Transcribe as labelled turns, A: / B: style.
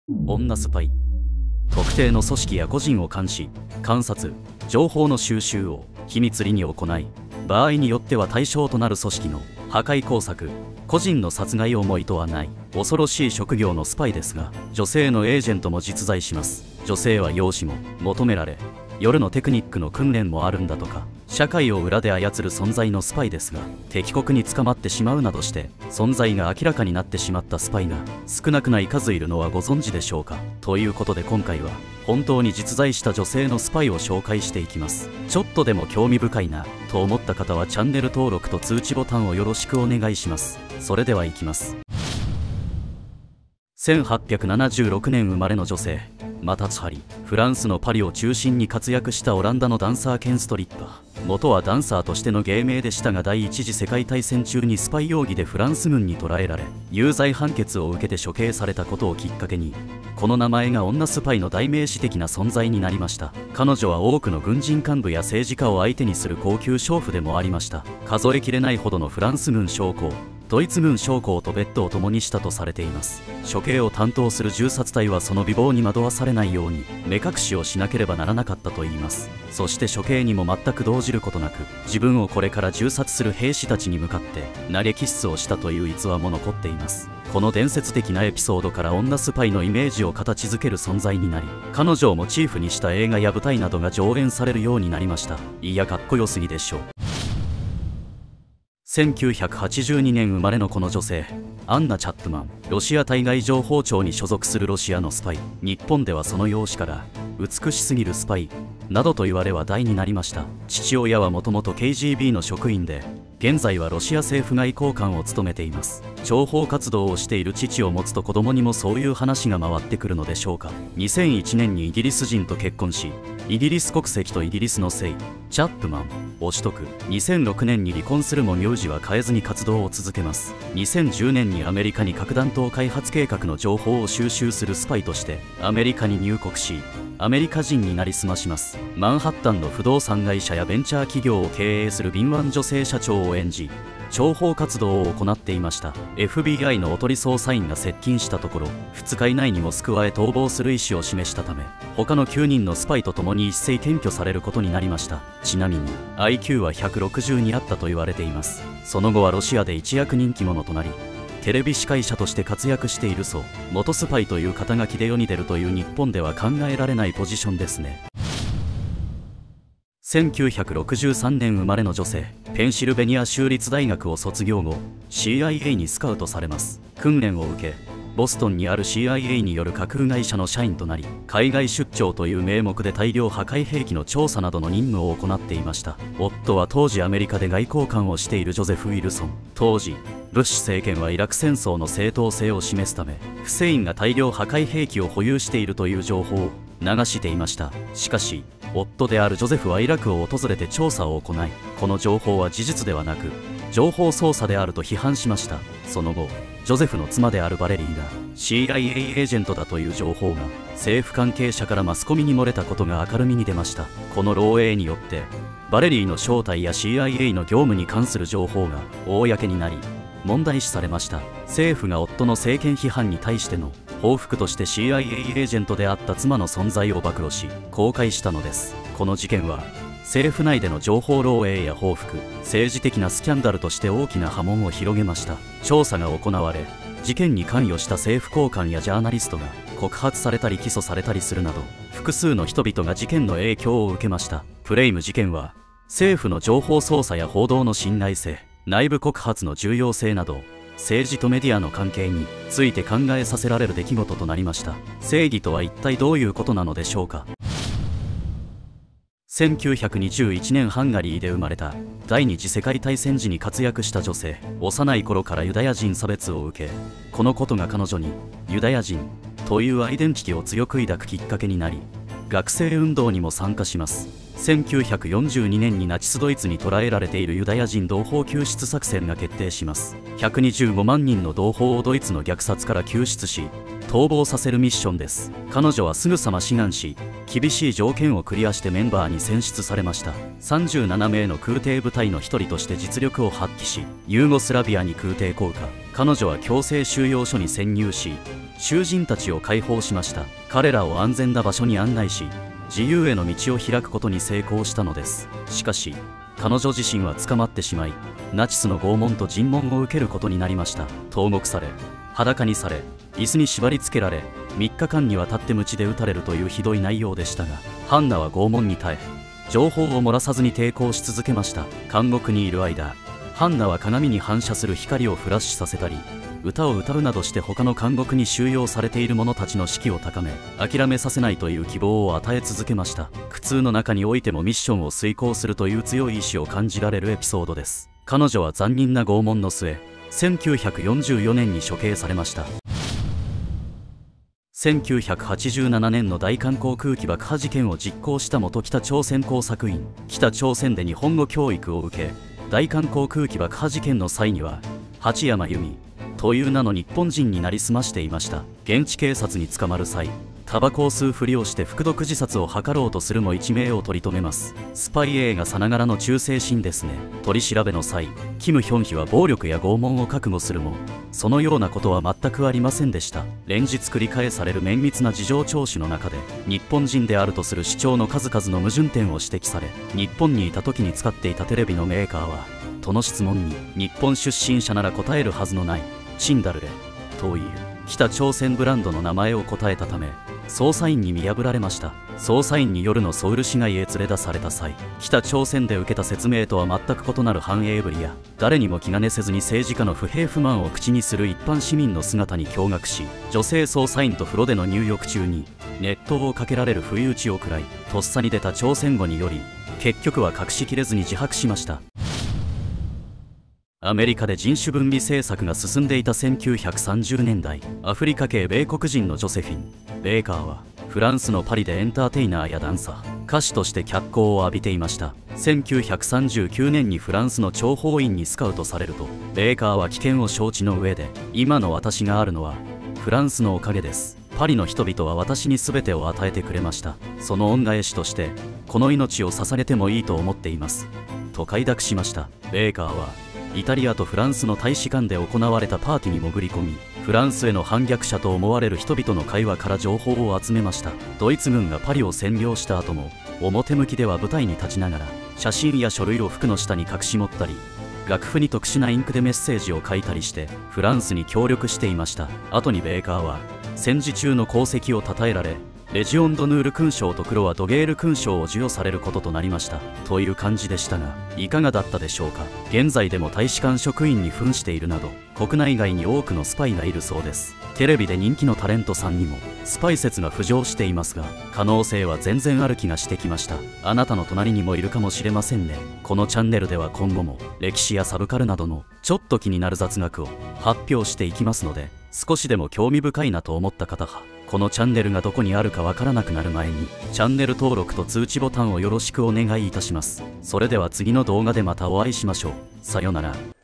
A: 女スパイ。特定の組織や個人を監視、観察、情報の収集を秘密裏に行い、場合によっては対象となる組織の破壊工作、個人の殺害をも厭わない恐ろしい職業のスパイですが、女性のエージェントも実在します。女性は容姿も求められ、夜のテクニックの訓練もあるんだとか。社会を裏で操る存在のスパイですが、敵国に捕まってしまうなどして存在が明らかになってしまったスパイが少なくない数いるのはご存知でしょうか。ということで今回は本当に実在した女性のスパイを紹介していきます。ちょっとでも興味深いなと思った方はチャンネル登録と通知ボタンをよろしくお願いします。それではいきます。1876年生まれの女性、マタツハリ。フランスのパリを中心に活躍したオランダのダンサー兼ストリッパー。元はダンサーとしての芸名でしたが、第一次世界大戦中にスパイ容疑でフランス軍に捕らえられ、有罪判決を受けて処刑されたことをきっかけに、この名前が女スパイの代名詞的な存在になりました。彼女は多くの軍人幹部や政治家を相手にする高級娼婦でもありました。数えきれないほどのフランス軍将校、ドイツ軍将校とベッドを共にしたとされています。処刑を担当する銃殺隊はその美貌に惑わされないように目隠しをしなければならなかったといいます。そして処刑にも全く動じることなく、自分をこれから銃殺する兵士たちに向かって投げキッスをしたという逸話も残っています。この伝説的なエピソードから女スパイのイメージを形づける存在になり、彼女をモチーフにした映画や舞台などが上演されるようになりました。いや、かっこよすぎでしょう。1982年生まれのこの女性、アンナ・チャップマン。ロシア対外情報庁に所属するロシアのスパイ。日本ではその容姿から美しすぎるスパイなどと言われ話題になりました。父親はもともと KGB の職員で、現在はロシア政府外交官を務めています。諜報活動をしている父を持つと子供にもそういう話が回ってくるのでしょうか。2001年にイギリス人と結婚し、イギリス国籍とイギリスの姓チャップマンを取得。2006年に離婚するも名字は変えずに活動を続けます。2010年にアメリカに核弾頭開発計画の情報を収集するスパイとしてアメリカに入国し、アメリカ人になりすまします。マンハッタンの不動産会社やベンチャー企業を経営する敏腕女性社長を演じ、諜報活動を行っていました。 FBI のおとり捜査員が接近したところ、2日以内にモスクワへ逃亡する意思を示したため、他の9人のスパイと共に一斉検挙されることになりました。ちなみに IQ は162あったと言われています。その後はロシアで一躍人気者となり、テレビ司会者として活躍しているそう。元スパイという肩書きで世に出るという日本では考えられないポジションですね。1963年生まれの女性、ペンシルベニア州立大学を卒業後 CIA にスカウトされます。訓練を受け、ボストンにある CIA による架空会社の社員となり、海外出張という名目で大量破壊兵器の調査などの任務を行っていました。夫は当時アメリカで外交官をしているジョゼフ・ウィルソン。当時ブッシュ政権はイラク戦争の正当性を示すため、フセインが大量破壊兵器を保有しているという情報を流していました。しかし夫であるジョゼフはイラクを訪れて調査を行い、この情報は事実ではなく情報操作であると批判しました。その後ジョゼフの妻であるバレリーが CIA エージェントだという情報が政府関係者からマスコミに漏れたことが明るみに出ました。この漏洩によってバレリーの正体や CIA の業務に関する情報が公になり問題視されました。政府が夫の政権批判に対しての報復として CIA エージェントであった妻の存在を暴露し公開したのです。この事件は政府内での情報漏洩や報復、政治的なスキャンダルとして大きな波紋を広げました。調査が行われ、事件に関与した政府高官やジャーナリストが告発されたり起訴されたりするなど、複数の人々が事件の影響を受けました。フレイム事件は政府の情報操作や報道の信頼性、内部告発の重要性など政治とメディアの関係について考えさせられる出来事となりました。正義とは一体どういうことなのでしょうか。1921年ハンガリーで生まれた第二次世界大戦時に活躍した女性。幼い頃からユダヤ人差別を受け、このことが彼女にユダヤ人というアイデンティティを強く抱くきっかけになり、学生運動にも参加します。1942年にナチスドイツに捕らえられているユダヤ人同胞救出作戦が決定します。125万人の同胞をドイツの虐殺から救出し逃亡させるミッションです。彼女はすぐさま志願し、厳しい条件をクリアしてメンバーに選出されました。37名の空挺部隊の一人として実力を発揮し、ユーゴスラビアに空挺降下。彼女は強制収容所に潜入し、 囚人たちを解放しました。彼らを安全な場所に案内し、自由への道を開くことに成功したのです。しかし彼女自身は捕まってしまい、ナチスの拷問と尋問を受けることになりました。投獄され、裸にされ、椅子に縛り付けられ、3日間にわたって鞭で打たれるというひどい内容でしたが、ハンナは拷問に耐え、情報を漏らさずに抵抗し続けました。監獄にいる間、ハンナは鏡に反射する光をフラッシュさせたり、歌を歌うなどして他の監獄に収容されている者たちの士気を高め、諦めさせないという希望を与え続けました。苦痛の中においてもミッションを遂行するという強い意志を感じられるエピソードです。彼女は残忍な拷問の末、1944年に処刑されました。1987年の大韓航空機爆破事件を実行した元北朝鮮工作員。北朝鮮で日本語教育を受け、大韓航空機爆破事件の際には八山由美という名の日本人になりすましていました。現地警察に捕まる際、タバコを吸うふりをして服毒自殺を図ろうとするも一命を取り留めます。スパイ映画さながらの忠誠心ですね。取り調べの際、キム・ヒョンヒは暴力や拷問を覚悟するも、そのようなことは全くありませんでした。連日繰り返される綿密な事情聴取の中で、日本人であるとする主張の数々の矛盾点を指摘され、日本にいた時に使っていたテレビのメーカーは、との質問に日本出身者なら答えるはずのないチンダルレという北朝鮮ブランドの名前を答えたため、捜査員に見破られました。捜査員に夜のソウル市街へ連れ出された際、北朝鮮で受けた説明とは全く異なる反映ぶりや、誰にも気兼ねせずに政治家の不平不満を口にする一般市民の姿に驚愕し、女性捜査員と風呂での入浴中に熱湯をかけられる不意打ちを食らい、とっさに出た朝鮮語により結局は隠しきれずに自白しました。アメリカで人種分離政策が進んでいた1930年代、アフリカ系米国人のジョセフィン・ベーカーはフランスのパリでエンターテイナーやダンサー、歌手として脚光を浴びていました。1939年にフランスの諜報員にスカウトされると、ベーカーは危険を承知の上で、今の私があるのはフランスのおかげです。パリの人々は私に全てを与えてくれました。その恩返しとしてこの命を捧げてもいいと思っていますと快諾しました。ベーカーはイタリアとフランスの大使館で行われたパーティーに潜り込み、フランスへの反逆者と思われる人々の会話から情報を集めました。ドイツ軍がパリを占領した後も、表向きでは舞台に立ちながら写真や書類を服の下に隠し持ったり、楽譜に特殊なインクでメッセージを書いたりしてフランスに協力していました。後にベーカーは戦時中の功績を称えられ、レジオン・ドヌール勲章とクロア・ドゲール勲章を授与されることとなりましたという感じでしたが、いかがだったでしょうか。現在でも大使館職員に扮しているなど、国内外に多くのスパイがいるそうです。テレビで人気のタレントさんにもスパイ説が浮上していますが、可能性は全然ある気がしてきました。あなたの隣にもいるかもしれませんね。このチャンネルでは今後も歴史やサブカルなどのちょっと気になる雑学を発表していきますので、少しでも興味深いなと思った方は、このチャンネルがどこにあるかわからなくなる前にチャンネル登録と通知ボタンをよろしくお願いいたします。それでは次の動画でまたお会いしましょう。さよなら。